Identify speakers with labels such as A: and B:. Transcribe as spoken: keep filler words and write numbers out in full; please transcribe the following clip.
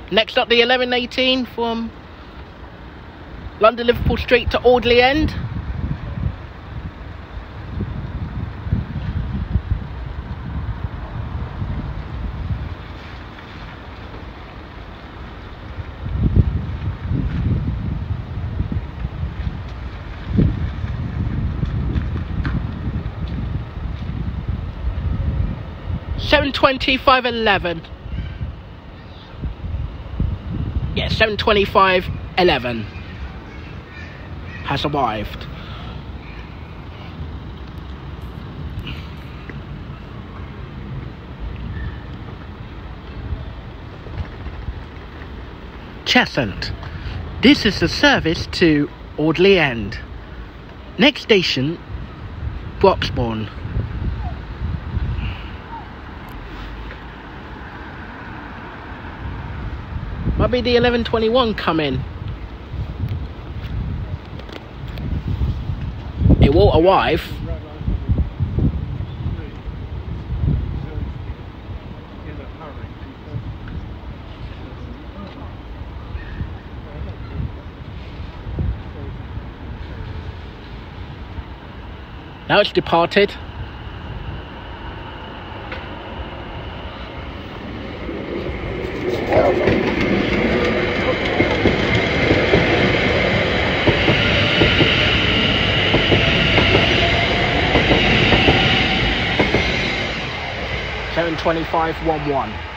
A: Next up, the eleven eighteen from London Liverpool Street to Audley End. seven twenty-five eleven. Yeah, seven twenty-five eleven has arrived. Cheshunt. This is the service to Audley End. Next station, Broxbourne. Might be the eleven twenty-one coming. It will arrive. Now it's departed. seven twenty-five eleven.